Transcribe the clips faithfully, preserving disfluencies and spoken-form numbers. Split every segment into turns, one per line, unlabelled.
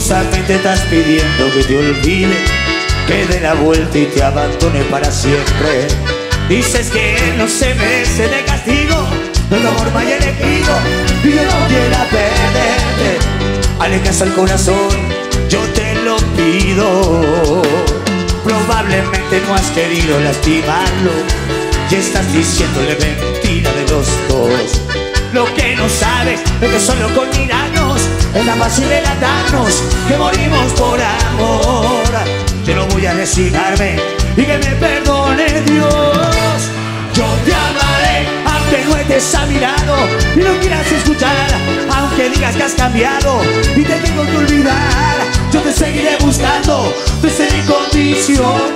Confusamente estás pidiendo que te olvide, que dé la vuelta y te abandone para siempre. Dices que él no se merece de castigo, pero tu amor me haya elegido y yo no quiera perderte. Alejas al corazón, yo te lo pido. Probablemente no has querido lastimarlo y estás diciéndole mentira de los dos. Lo que no sabes es que solo con mirarnos es la fácil delatarnos que morimos por amor. Yo no voy a resignarme y que me perdone Dios. Yo te amaré aunque no estés a mi lado y no quieras escuchar, aunque digas que has cambiado y te tengo que olvidar. Yo te seguiré buscando, te seré incondicional.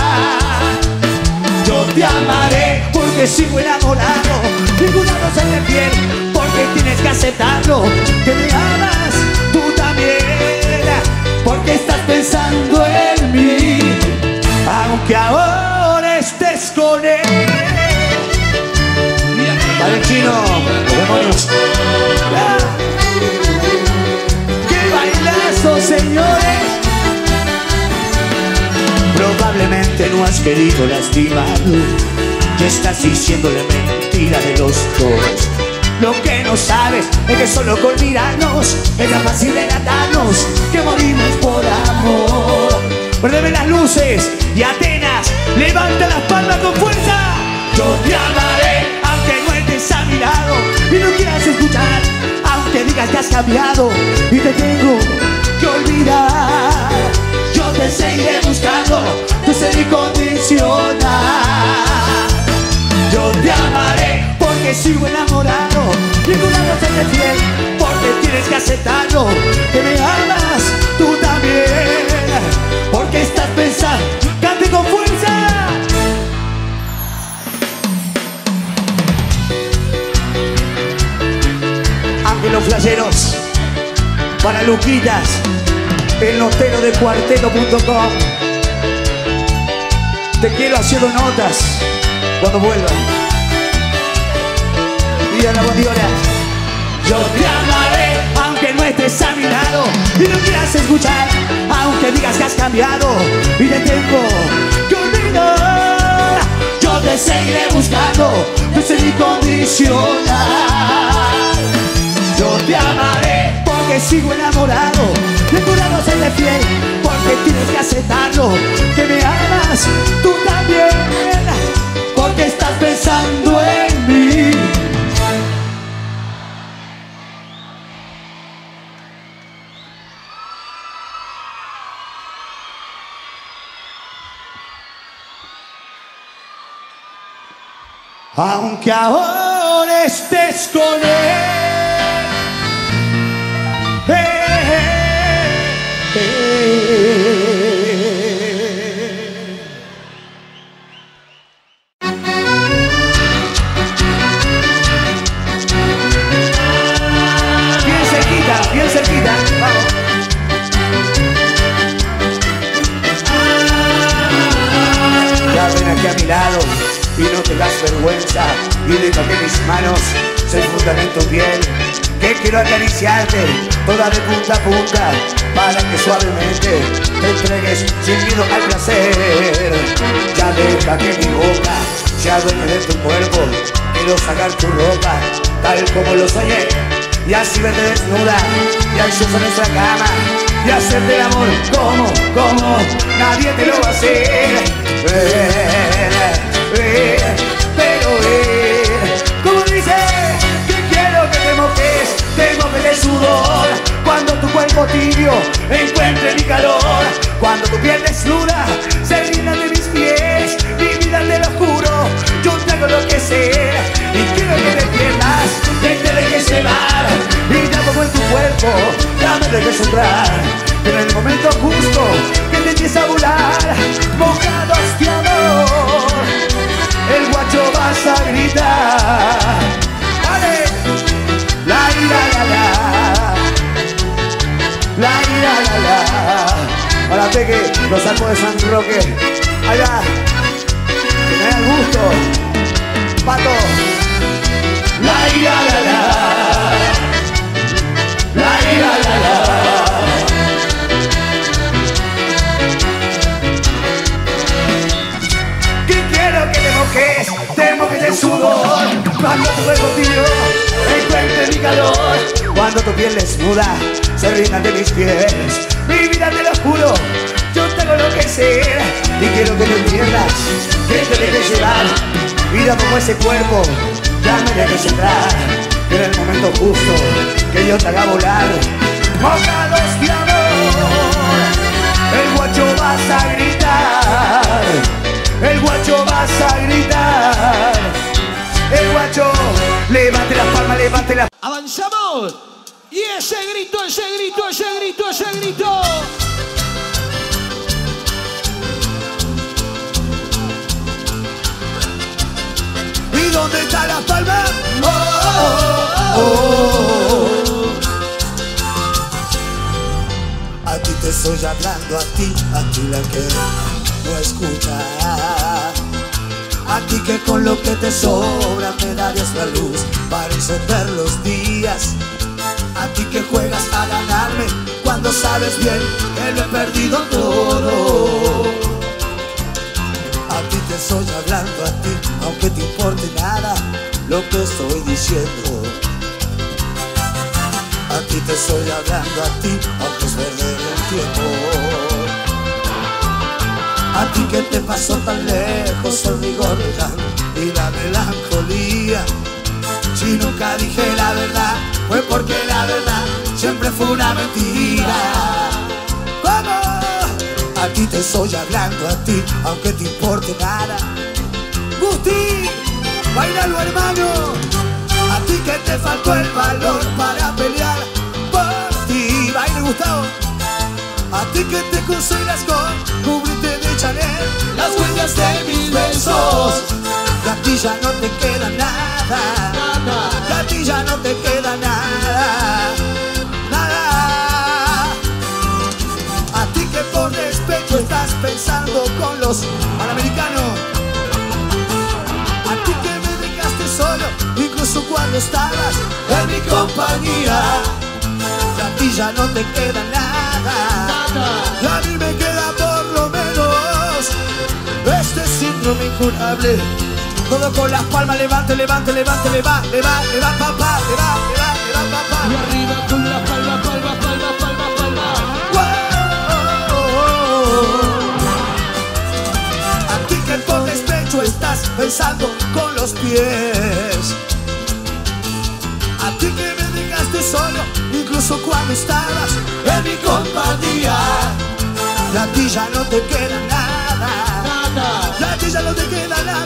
Yo te amaré porque sigo enamorado, ninguna rosa en la piel, porque tienes que aceptarlo, que me amas tú también, porque estás pensando en mí, aunque ahora estés con él. Vale, Chino, los demonios. ¡Qué bailazo, señores! Probablemente no has querido lastimarlo y estás diciéndole mentira de los dos. Lo que no sabes es que solo con mirarnos es tan fácil delatarnos que morimos por amor. Perdeme las luces y Atenas, levanta las palmas con fuerza. Yo te amaré aunque no estés a mi lado y no quieras escuchar, aunque digas que has cambiado y te tengo que olvidar. Yo te seguiré buscando, te seré incondicional. Yo te amaré porque sigo enamorado, ninguna noche te fiel, porque tienes que aceptarlo, que me amas tú también, porque estás pensando. ¡Cante con fuerza! Ángelos flasheros, para Luquitas, el notero de cuarteto punto com. Te quiero haciendo notas cuando vuelva. Y a la bondiola. Yo te amaré aunque no estés a mi lado y no quieras escuchar, aunque digas que has cambiado y te tengo que olvidar. Yo te seguiré buscando, te seré incondicional. Yo te amaré porque sigo enamorado, ninguna no seré fiel, porque tienes que aceptarlo, que me amas tú también, porque estás pensando en mí. Aunque ahora estés con él. Bien cerquita, bien cerquita, vamos. Ya ven aquí a mi lado y no te das vergüenza y deja que mis manos se fundan en tu piel, que quiero acariciarte toda de punta a punta para que suavemente te entregues sin miedo al placer. Ya deja que mi boca sea dueña de tu cuerpo, quiero sacar tu ropa tal como lo soñé y así verte desnuda y ansiosa en nuestra cama y hacerte el amor como, como nadie te lo va a hacer. Ven, ven, pero ven, como dice, que quiero que te mojes, te mojes de sudor, cuando tu cuerpo tibio encuentre mi calor, cuando tu piel desnuda se rinda de mis pies, mi vida te lo juro, yo te hago lo que sé, y quiero que te pierdas, que te dejes llevar, y ya como en tu cuerpo, ya me dejes entrar, pero en el momento justo que te empieza a volar, mojados de amor, el guacho vas a gritar, ¡vale! La ira, la, la, la ira, la, la. Ahora Peque, los arcos de San Roque, allá, que me da el gusto, Pato, la ira, la, la, la ira, la, la. de sudor, cuando tu cuerpo tibio encuentre mi calor, cuando tu piel desnuda se rinda de mis pies. Mi vida te lo juro, yo te hago enloquecer y quiero que te entiendas, que te dejes llevar. Vida como ese cuerpo, ya me dejes entrar, que en el momento justo que yo te haga volar, mojados de amor, el guacho vas a gritar, el guacho vas a gritar, el guacho, levante la palma, levante la.
Avanzamos. Y ese grito, ese grito, ese grito, ese grito.
¿Y dónde está la palma? Oh, oh, oh, oh. A ti te estoy hablando, a ti, a ti la que no escucha. A ti que con lo que te sobra me darías la luz para encender los días. A ti que juegas a ganarme cuando sabes bien que lo he perdido todo. A ti te estoy hablando, a ti, aunque te importe nada lo que estoy diciendo. A ti te estoy hablando, a ti, aunque es perder el tiempo. A ti que te pasó tan lejos el rigor y la melancolía. Si nunca dije la verdad, fue porque la verdad siempre fue una mentira. ¿Cómo? A ti te estoy hablando, a ti, aunque te importe nada. Gusti, bailalo hermano. A ti que te faltó el valor para pelear por ti. Baila Gustavo. A ti que te consuelas con cubrirte de Chanel las huellas de mis besos. Y a ti ya no te queda nada, nada. Y a ti ya no te queda nada, nada. A ti que por despecho estás pensando con los panamericanos. A ti que me dejaste solo, incluso cuando estabas en mi compañía. Y a ti ya no te queda nada, nada. Y a mí me queda por lo menos este síndrome incurable. Todo con las palmas, levante, levante, levante, levante, levante, levante, papá, levante, levante, levante, papá.
Y arriba con la palma, palma, palma, palma, palma.
Wow. A ti que por despecho estás pensando con los pies. A ti que me dejaste solo, incluso cuando estabas en mi compañía. Y a ti ya no te queda nada, nada. Y a ti ya no te queda nada,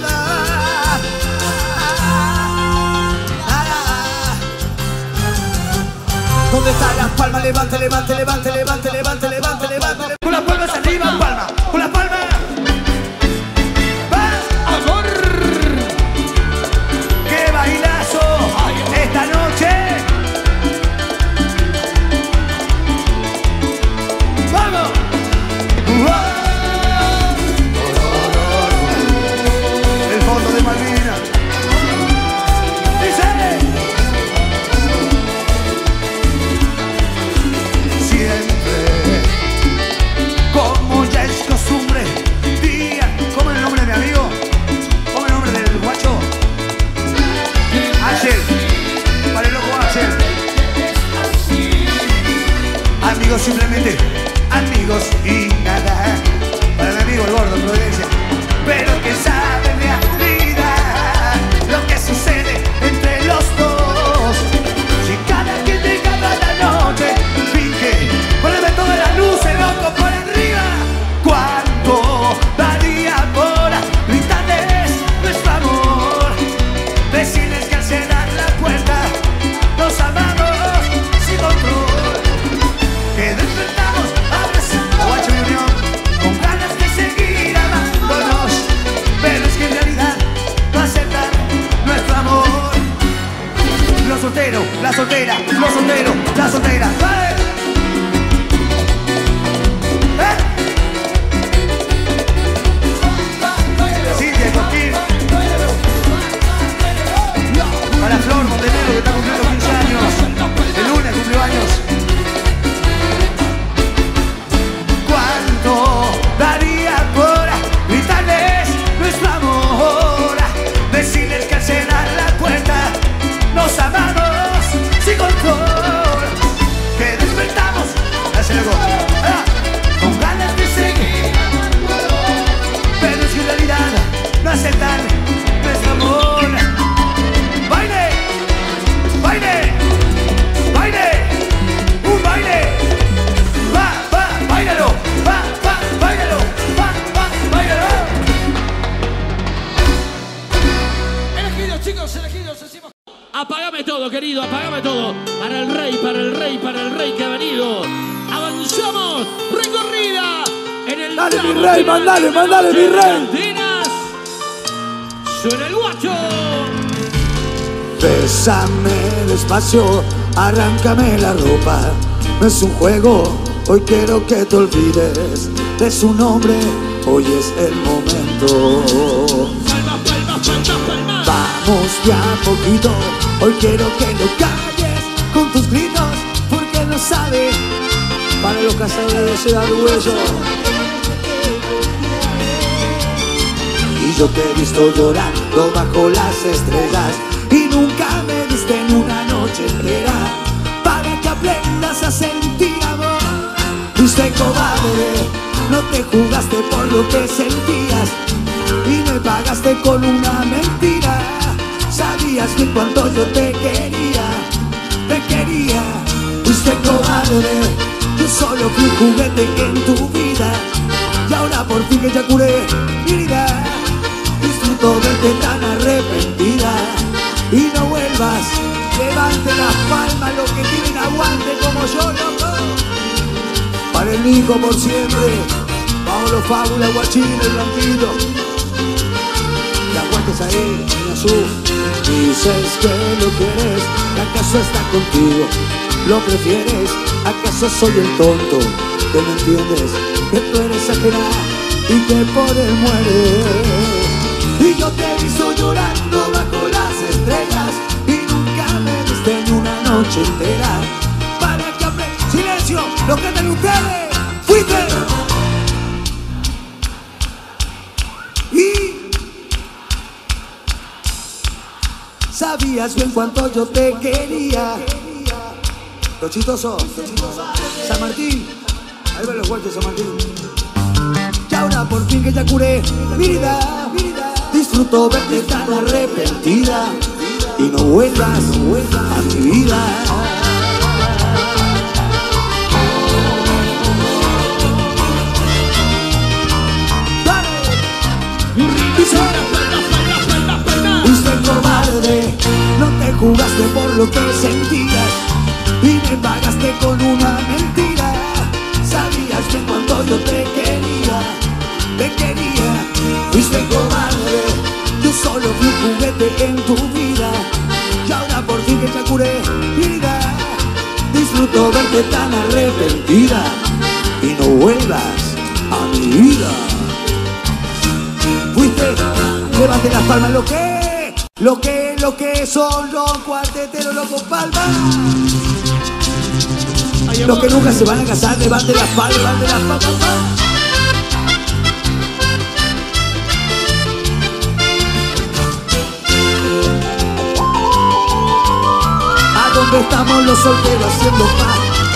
nada. ¿Dónde están las palmas? Levante, levante, levante, levante, levante, levante, levante. Con las palmas arriba, palma, con las palmas.
Amor.
¡Qué bailazo esta noche! ¡Vamos! El fondo de Malvinas. Dice: siempre, como ya es costumbre, día. ¿Cómo es el nombre de mi amigo? ¿Cómo es el nombre del guacho? Ayer, para el loco ayer. Amigos, simplemente amigos y nada. Para mi amigo el gordo, Providencia. Pero que sabe mi vida lo que sucede entre los dos. Si cada quien te canta la noche, finge, poneme todas las luces, loco, por arriba. ¿Cuánto daría por gritarles nuestro amor? Decirles que al cerrar la puerta nos amamos sin control. Que despertamos abrazados, guacho y unión, con ganas de seguir amándonos. Pero es que en realidad no aceptan nuestro amor. Los solteros, la soltera, los solteros, la soltera. ¡Eh! ¡Eh! Cintia Coquín. Para Flor Montenegro, que está cumpliendo quince años. El lunes cumplió años. ¿Cuánto daría por gritarles nuestro amor? Decirles que
Apagame todo, querido, apagame todo. Para el rey, para el rey, para el rey que ha venido. Avanzamos, recorrida en el...
Dale, mi rey, mandale, mandale, mi rey.
Antenas. Suena el guacho.
Bésame despacio, arráncame la ropa. No es un juego, hoy quiero que te olvides de su nombre, hoy es el momento.
Palma, palma, palma, palma.
Vamos ya poquito, hoy quiero que no calles con tus gritos, porque no sabe. Para los cazadores se da hueso. Y yo te he visto llorando bajo las estrellas, y nunca me viste en una noche entera, para que aprendas a sentir amor. Fuiste cobarde, no te jugaste por lo que sentías, y me pagaste con una mentira. Sabías que cuanto yo te quería, te quería. Fuiste cobarde, yo solo fui un juguete en tu vida, y ahora por fin que ya curé mi vida, disfruto verte tan arrepentida. Y no vuelvas, levante las palmas los que tienen aguante como yo, loco. Para el Nico por siempre, Pablo, Fábula, Guachín, el Blanquito. Y aguantes ahí, mi azul. Dices que lo quieres, que acaso está contigo, lo prefieres, acaso soy el tonto, que no entiendes, que tú eres ajena y que por él mueres. Y yo te he visto llorando bajo las estrellas, y nunca me viste en una noche entera, para que aprendas. ¡Silencio! ¡Lo cantan ustedes! ¡Fuiste! Y sabías bien cuánto yo te quería. Los chistosos, San Martín, ahí ven los guantes, San Martín. Y ahora por fin que ya curé mi vida, disfruto verte tan arrepentida, y no vuelvas a mi vida. Fuiste cobarde, no te jugaste por lo que sentías, y me pagaste con una mentira. Sabías que cuando yo te quería, te quería. Fuiste cobarde, yo solo fui un juguete en tu vida, y ahora por fin que ya curé mi vida, disfruto verte tan arrepentida, y no vuelvas a mi vida. Fuiste, levante las palmas, lo que, lo que, lo que son los cuarteteros, los con palmas. Los que nunca se van a casar, levante las palmas, levante las palmas. ¿A dónde estamos los solteros haciendo paz?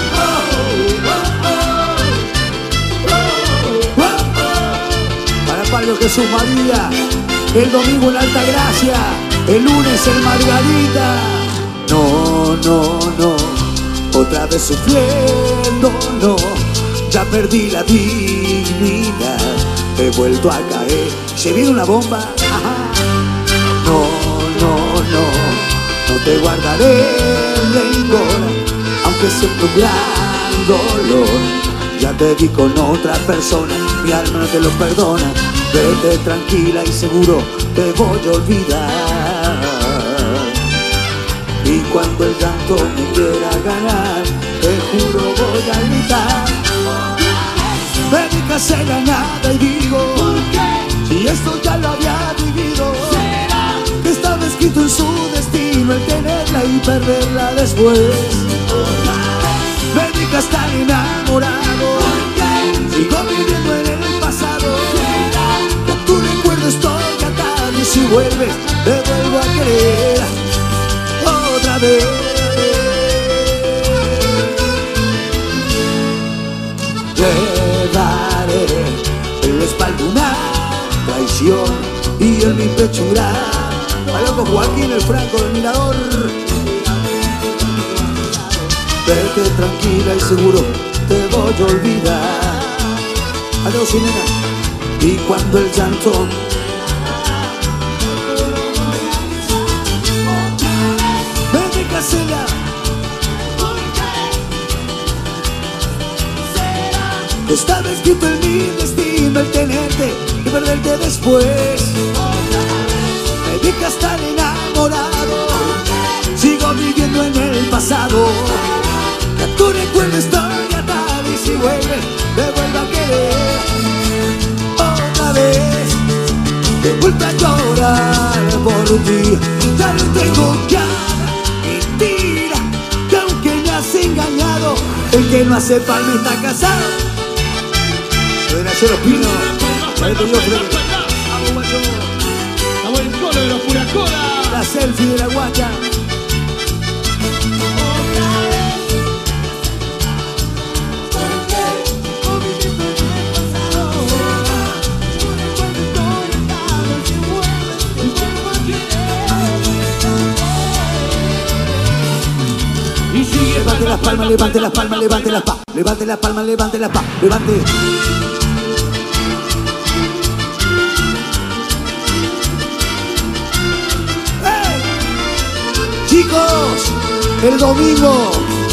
Para Pablo Jesús María, el domingo en Alta Gracia, el lunes en Margarita. No, no, no, otra vez sufriendo, no, ya perdí la dignidad, he vuelto a caer. ¿Se viene una bomba? Ajá. No, no, no, no te guardaré rencor, aunque siento un gran dolor. Ya te vi con otra persona, mi alma no te lo perdona. Vete tranquila y seguro te voy a olvidar. Y cuando el llanto me quiera ganar, te juro voy a gritar. Me dedicas a la nada y digo, ¿por qué? Si esto ya lo había vivido, ¿será que estaba escrito en su destino el tenerla y perderla después? Me dedicas tan enamorado, sigo viviendo en el pasado. Que a tu recuerdo estoy atado, y si vuelves te vuelvo a querer otra vez. Llevaré en la espalda una traición y en mi pecho un gran paloco. Joaquín el Franco del Mirador. Vete tranquila y seguro te voy a olvidar. Adiós, nena. Y cuando el llanto Estaba escrito en mi destino el tenerte y perderte después. Me dejas tan enamorado, sigo viviendo en el pasado. Que tu recuerdo estoy atado y si vuelves, me vuelvo a querer. Otra vez, he vuelto a llorar por ti. Ya no tengo cara, mentira, que aunque me has engañado, el que no hace palma está casado. Gracias, los pinos.
Estamos el colo de los Puracola.
La selfie de la guacha. Levante las palmas, levante las palmas, levante las palmas, levante las palmas, levante las palmas, levante. ¡Hey! Chicos, el domingo,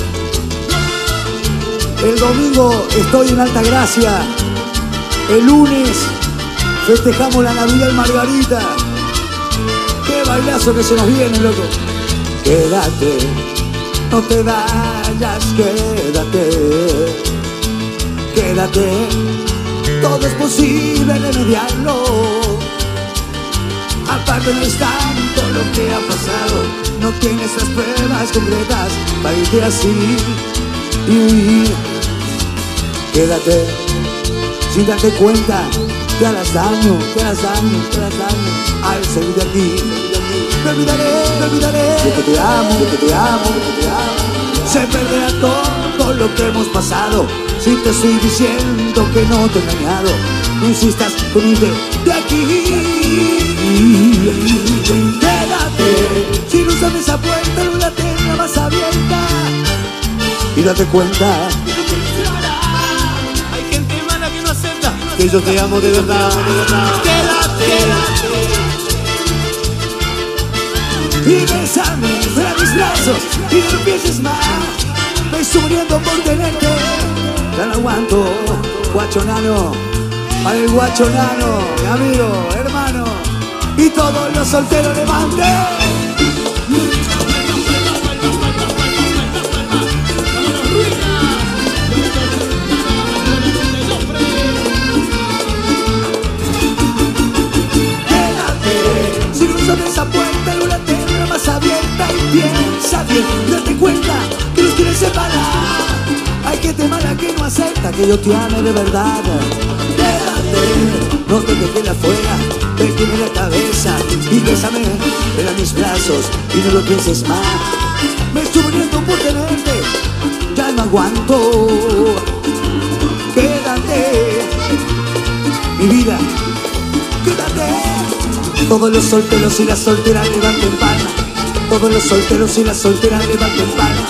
el domingo estoy en Altagracia. El lunes festejamos la Navidad en Margarita. Qué bailazo que se nos viene, loco. Quédate. No te vayas, quédate, quédate, todo es posible remediarlo. Aparte no es tanto lo que ha pasado, no tienes las pruebas concretas para irte así y huir. Quédate, sin darte cuenta, te harás daño, te harás daño, te harás daño al salir de aquí. Me olvidaré, me olvidaré de que te amo, de que te amo, de que te amo. Se perderá todo lo que hemos pasado. Si te estoy diciendo que no te he engañado, no insistas con irte de aquí. Quédate, si no usas esa puerta, no la tenga más abierta. Y date cuenta,
hay gente mala que no acepta
que yo te amo de verdad, de verdad.
Quédate, quédate.
Y bésame, fuera mis brazos y no empieces más. Me estoy muriendo por tenerte. Ya no aguanto, guachonano. Para el guachonano, mi amigo, hermano. Y todos los solteros levanten. Quédate, si cruzas esa puerta, no la tengas más abierta y piensa bien. Date cuenta que nos quieren separar. Hay gente mala que no acepta que yo te ame de verdad. Quédate, no te dejes afuera, vete en la cabeza y bésame, ven a mis brazos y no lo pienses más. Me estoy muriendo por tenerte, ya no aguanto. Quédate, mi vida, quédate. Todos los solteros y las solteras levanten palma. Todos los solteros y las solteras levanten palma.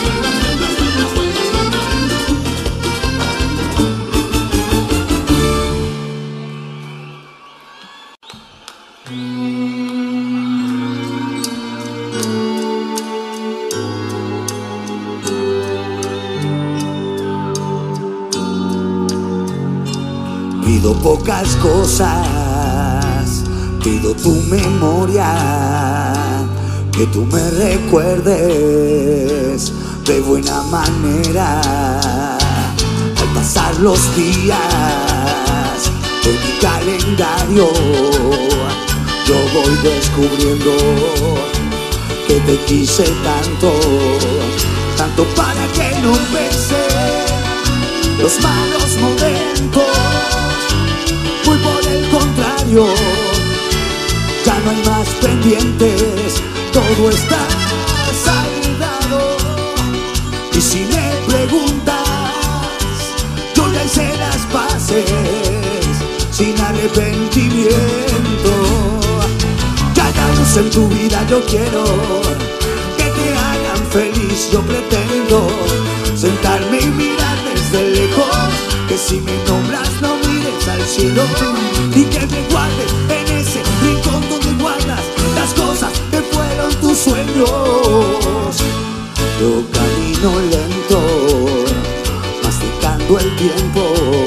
Pido pocas cosas, pido tu memoria, que tú me recuerdes de buena manera. Al pasar los días en mi calendario, yo voy descubriendo que te quise tanto, tanto para que no pese los malos momentos. Muy por el contrario, ya no hay más pendientes, todo está saldado. Y si me preguntas, yo ya hice las paces sin arrepentimiento. Ya hay luz en tu vida, yo quiero que te hagan feliz. Yo pretendo sentarme y mirar desde lejos, que si me nombras no mires al cielo, y que me guardes en ese rincón donde guardas las cosas que fueron tus sueños. Yo camino lento, masticando el tiempo,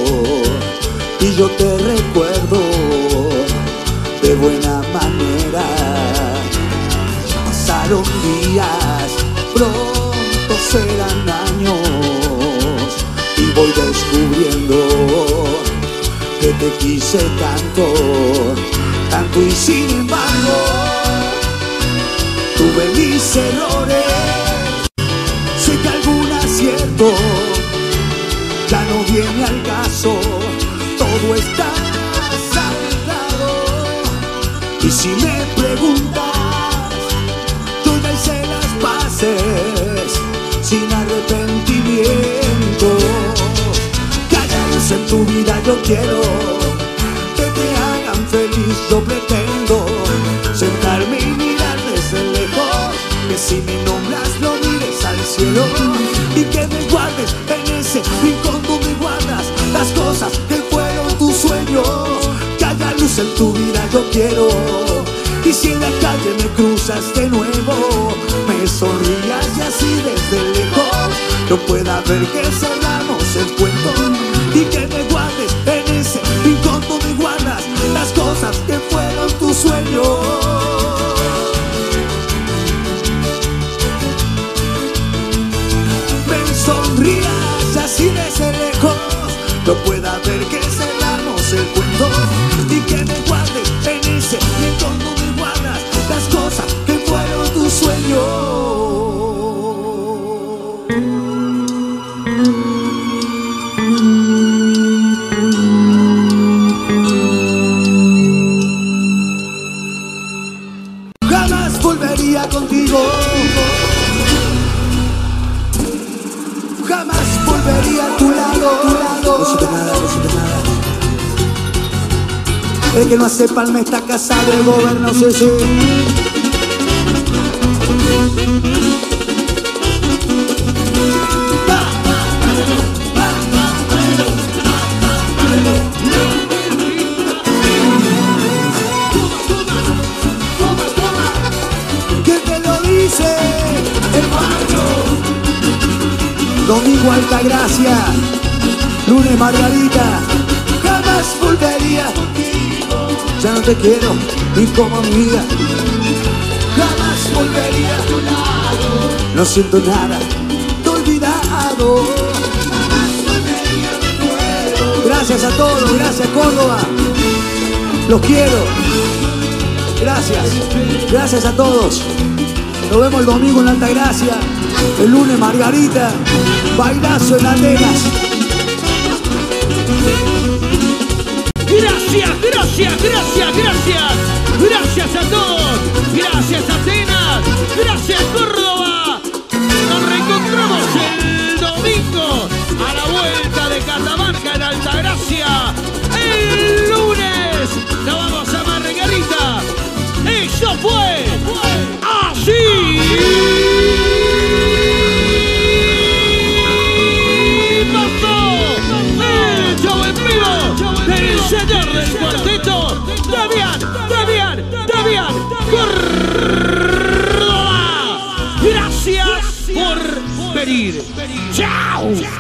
yo te recuerdo de buena manera. Pasaron días, pronto serán años, y voy descubriendo que te quise tanto, tanto y sin embargo tuve mis errores. Sé que algún acierto ya no viene al caso, todo está saldado. Y si me preguntas, yo ya hice las paces sin arrepentimiento. Que haya luz en tu vida, yo quiero que te hagan feliz. Yo pretendo sentarme y mirar desde lejos, que si me nombras lo mires al cielo y que me guardes en ese rincón donde guardas las cosas que fueron tus sueños. Que haya luz en tu vida, yo quiero. Y si en la calle me cruzas de nuevo, me sonrías y así desde lejos yo pueda ver que cerramos el cuento, y que me guardes en ese rincón donde guardas las cosas que fueron tus sueños. Me sonrías y así desde lejos yo pueda ver que cerramos el cuento, y que me guardes en ese rincón donde guardas las cosas que fueron tus sueños. Jamás volvería contigo, jamás volvería a tu lado, tu lado. No siento nada, no siento nada. El que no hace palma está casado, el gobierno sí, sí. ¿Quién te lo dice? El barrio. Domingo Altagracia, lunes Margarita. Jamás volvería contigo, ya no te quiero ni como amiga. Jamás volvería a tu lado, no siento nada, te he olvidado. Jamás volvería de nuevo. Gracias a todos, gracias Córdoba, los quiero. Gracias, gracias a todos. Nos vemos el domingo en Altagracia, el lunes Margarita, bailazo en Atenas.
Gracias, gracias, gracias, gracias. Gracias a todos. Gracias Atenas. Gracias Córdoba. Nos reencontramos el domingo a la vuelta de Catamarca en Altagracia. El lunes nos vamos a Margarita. Eso fue así. El señor del cuarteto, Damián, Damián, Damián Córdoba. Gracias por venir. Chao.